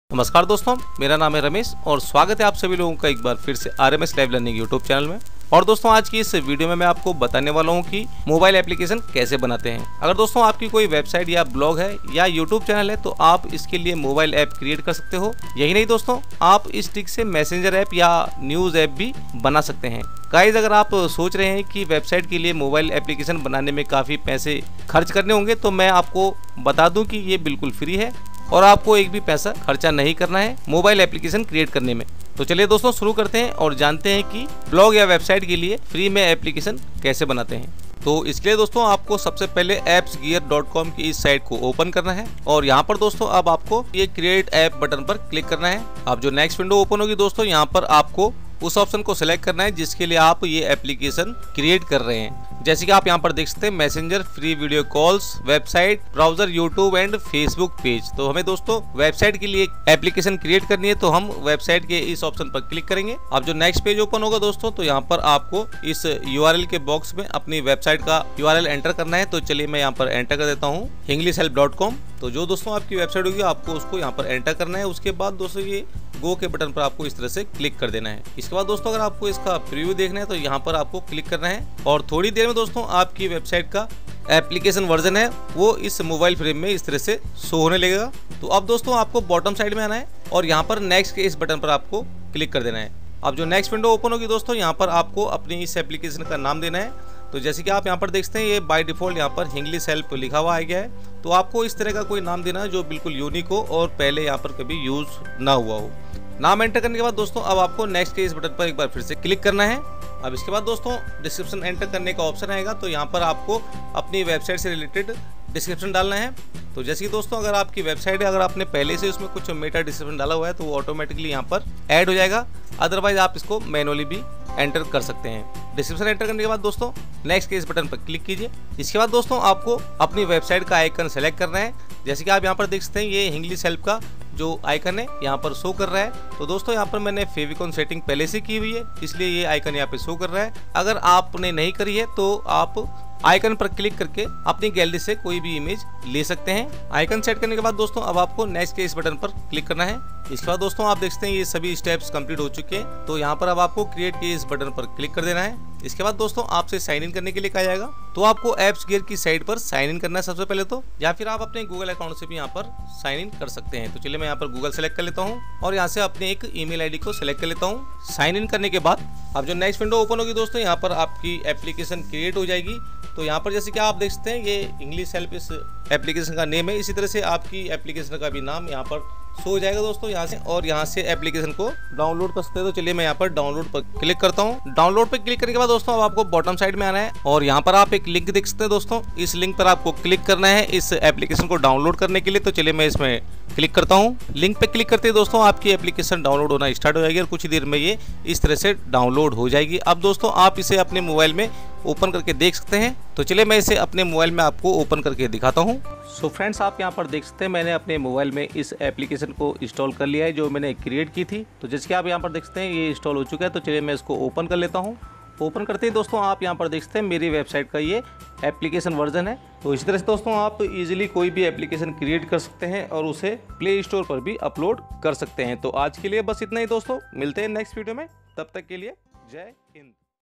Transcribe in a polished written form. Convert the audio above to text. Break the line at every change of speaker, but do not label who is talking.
नमस्कार दोस्तों, मेरा नाम है रमेश और स्वागत है आप सभी लोगों का एक बार फिर से RMS live learning YouTube channel में। और दोस्तों आज की इस वीडियो में मैं आपको बताने वाला हूं कि मोबाइल एप्लीकेशन कैसे बनाते हैं। अगर दोस्तों आपकी कोई वेबसाइट या ब्लॉग है या यूट्यूब चैनल है तो आप इसके लिए मोबाइल ऐप क्रिएट कर सकते हो। यही नहीं दोस्तों, आप इस ट्रिक से मैसेंजर ऐप या न्यूज़ ऐप भी बना सकते हैं। गाइस, अगर आप सोच रहे हैं कि वेबसाइट के लिए मोबाइल एप्लीकेशन बनाने में काफ़ी पैसे खर्च करने होंगे तो मैं आपको बता दूं कि ये बिल्कुल फ्री है और आपको एक भी पैसा खर्चा नहीं करना है मोबाइल एप्लीकेशन क्रिएट करने में। तो चलिए दोस्तों शुरू करते हैं और जानते हैं कि ब्लॉग या वेबसाइट के लिए फ्री में एप्लीकेशन कैसे बनाते हैं। तो इसके लिए दोस्तों आपको सबसे पहले appsgear.com की इस साइट को ओपन करना है और यहाँ पर दोस्तों अब आपको ये क्रिएट ऐप बटन पर क्लिक करना है। अब जो नेक्स्ट विंडो ओपन होगी दोस्तों, यहाँ पर आपको उस ऑप्शन को सिलेक्ट करना है जिसके लिए आप ये एप्लीकेशन क्रिएट कर रहे हैं। जैसे कि आप यहाँ पर देख सकते हैं, messenger, free video calls, website, browser, YouTube and Facebook page. तो हमें दोस्तों वेबसाइट के लिए एप्लीकेशन क्रिएट करनी है तो हम वेबसाइट के इस ऑप्शन पर क्लिक करेंगे। अब जो नेक्स्ट पेज ओपन होगा दोस्तों, तो यहाँ पर आपको इस URL के बॉक्स में अपनी वेबसाइट का URL एंटर करना है। तो चलिए मैं यहाँ पर एंटर कर देता हूँ englishhelp.com। तो जो दोस्तों आपकी वेबसाइट होगी आपको उसको यहाँ पर एंटर करना है। उसके बाद दोस्तों ये गो के बटन पर आपको इस तरह से क्लिक कर देना है। इसके बाद दोस्तों अगर आपको इसका प्रीव्यू देखना है तो यहाँ पर आपको क्लिक करना है और थोड़ी देर में दोस्तों आपकी वेबसाइट का एप्लीकेशन वर्जन है वो इस मोबाइल फ्रेम में इस तरह से शो होने लगेगा। तो अब दोस्तों आपको बॉटम साइड में आना है और यहाँ पर नेक्स्ट के इस बटन पर आपको क्लिक कर देना है। अब जो नेक्स्ट विंडो ओपन होगी दोस्तों, यहाँ पर आपको अपनी इस एप्लीकेशन का नाम देना है। तो जैसे कि आप यहाँ पर देख सकते हैं, ये बाय डिफॉल्ट यहाँ पर इंग्लिश हेल्प लिखा हुआ आ गया है। तो आपको इस तरह का कोई नाम देना है जो बिल्कुल यूनिक हो और पहले यहाँ पर कभी यूज ना हुआ हो। नाम एंटर करने के बाद दोस्तों अब आपको नेक्स्ट के इस बटन पर एक बार फिर से क्लिक करना है। अब इसके बाद दोस्तों डिस्क्रिप्शन एंटर करने का ऑप्शन आएगा। तो यहाँ पर आपको अपनी वेबसाइट से रिलेटेड डिस्क्रिप्शन डालना है। तो जैसे कि दोस्तों अगर आपकी वेबसाइट है, अगर आपने पहले से उसमें कुछ मेटा डिस्क्रिप्शन डाला हुआ है तो वो ऑटोमेटिकली यहाँ पर ऐड हो जाएगा। अदरवाइज आप इसको मैनुअली भी एंटर कर सकते हैं। डिस्क्रिप्शन एंटर करने के बाद दोस्तों नेक्स्ट के इस बटन पर क्लिक कीजिए। इसके बाद दोस्तों आपको अपनी वेबसाइट का आइकन सेलेक्ट करना है। जैसे कि आप यहाँ पर देख सकते हैं, ये इंग्लिश हेल्प का जो आइकन है यहाँ पर शो कर रहा है। तो दोस्तों यहाँ पर मैंने फेविकॉन सेटिंग पहले से की हुई है इसलिए ये आइकन यहाँ पे शो कर रहा है। अगर आपने नहीं करी है तो आप आइकन पर क्लिक करके अपनी गैलरी से कोई भी इमेज ले सकते हैं। आइकन सेट करने के बाद दोस्तों अब आपको नेक्स्ट के इस बटन पर क्लिक करना है। इसके बाद दोस्तों आप देख सकते हैं ये सभी स्टेप्स कंप्लीट हो चुके हैं। तो यहाँ पर अब आपको क्रिएट के इस बटन पर क्लिक कर देना है। इसके बाद दोस्तों आपसे साइन इन करने के लिए कहा जाएगा। तो आपको एप्स गियर की साइट पर साइन इन करना है सबसे पहले तो, या फिर आप अपने गूगल अकाउंट से भी यहाँ पर साइन इन कर सकते हैं। तो चलिए मैं यहाँ पर गूगल सेलेक्ट कर लेता हूँ और यहाँ से अपने एक ईमेल आईडी को सिलेक्ट कर लेता हूँ। साइन इन करने के बाद अब जो नेक्स्ट विंडो ओपन होगी दोस्तों, यहाँ पर आपकी एप्लीकेशन क्रिएट हो जाएगी। तो यहाँ पर जैसे कि आप देख सकते हैं ये इंग्लिश हेल्प इस एप्लीकेशन का नेम है। इसी तरह से आपकी एप्लीकेशन का भी नाम यहाँ पर शो हो जाएगा दोस्तों यहाँ से, और यहाँ से एप्लीकेशन को डाउनलोड कर सकते हैं। तो चलिए मैं यहाँ पर डाउनलोड पर क्लिक करता हूँ। डाउनलोड पर क्लिक करने के बाद दोस्तों अब आपको बॉटम साइड में आना है और यहाँ पर आप एक लिंक देख सकते हैं दोस्तों। इस लिंक पर आपको क्लिक करना है इस एप्लीकेशन को डाउनलोड करने के लिए। तो चलिए मैं इसमें क्लिक करता हूँ। लिंक पे क्लिक करते ही दोस्तों आपकी एप्लीकेशन डाउनलोड होना स्टार्ट हो जाएगी और कुछ ही देर में ये इस तरह से डाउनलोड हो जाएगी। अब दोस्तों आप इसे अपने मोबाइल में ओपन करके देख सकते हैं। तो चलिए मैं इसे अपने मोबाइल में आपको ओपन करके दिखाता हूँ। सो फ्रेंड्स, आप यहाँ पर देख सकते हैं मैंने अपने मोबाइल में इस एप्लीकेशन को इंस्टॉल कर लिया है जो मैंने क्रिएट की थी। तो जैसे कि आप यहाँ पर देख सकते हैं ये इंस्टॉल हो चुका है। तो चलिए मैं इसको ओपन कर लेता हूँ। ओपन करते ही दोस्तों आप यहाँ पर देख सकते हैं मेरी वेबसाइट का ये एप्लीकेशन वर्जन है। तो इसी तरह से दोस्तों आप इजीली कोई भी एप्लीकेशन क्रिएट कर सकते हैं और उसे प्ले स्टोर पर भी अपलोड कर सकते हैं। तो आज के लिए बस इतना ही दोस्तों, मिलते हैं नेक्स्ट वीडियो में। तब तक के लिए जय हिंद।